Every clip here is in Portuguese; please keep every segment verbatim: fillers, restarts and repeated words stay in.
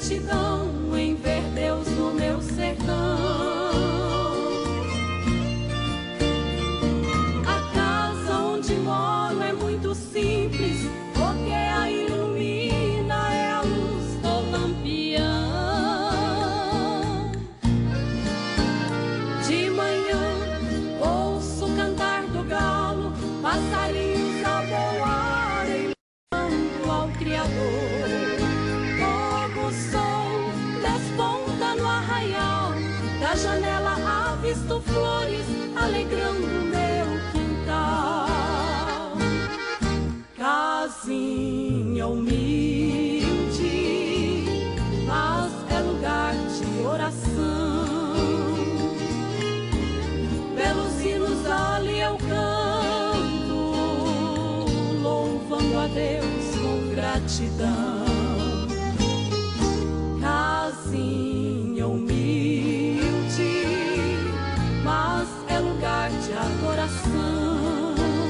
gratidão em ver Deus no meu sertão. A casa onde moro é muito simples, porque a ilumina é a luz do lampião. De manhã ouço cantar do galo, passarinhos a voarem louvando ao Criador. Logo o sol desponta no arraial, da janela avisto flores alegrando meu quintal. Casinha humilde, mas é lugar de oração. Belos hinos ali eu canto, louvando a Deus com gratidão. Casinha humilde, mas é lugar de adoração.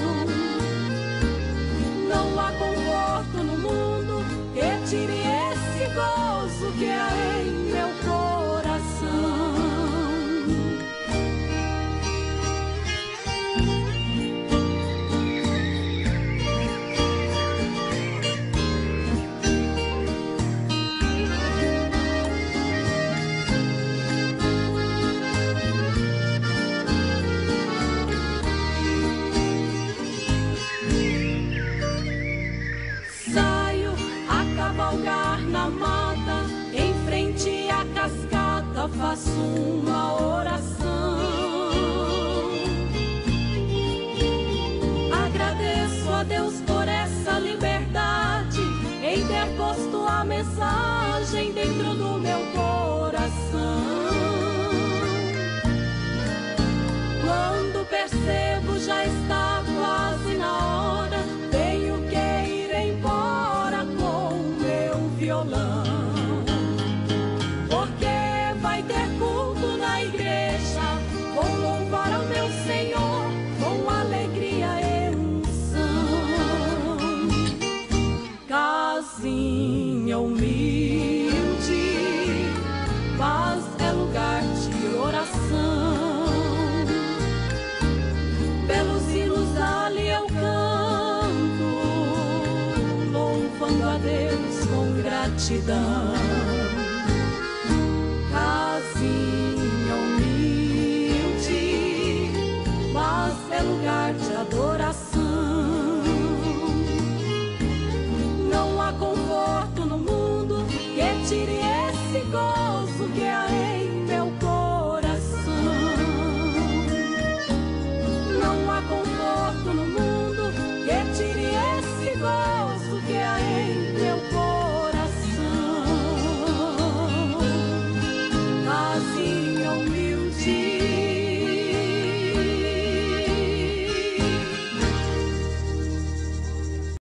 Não há conforto no mundo que tire esse gozo que é em meu coração. Saio a cavalgar na mata, em frente à cascata faço uma oração. Agradeço a Deus por essa liberdade, em ter posto a mensagem dentro do meu coração. Quando percebo já está quase na hora, tenho que ir embora com meu violão, porque vai ter culto na igreja. Vou louvar ao meu Senhor com alegria e unção. Casinha humilde, mas é lugar de oração. Pelos hinos ali eu canto, louvando a Deus com gratidão. Casinha humilde, mas é lugar de adoração.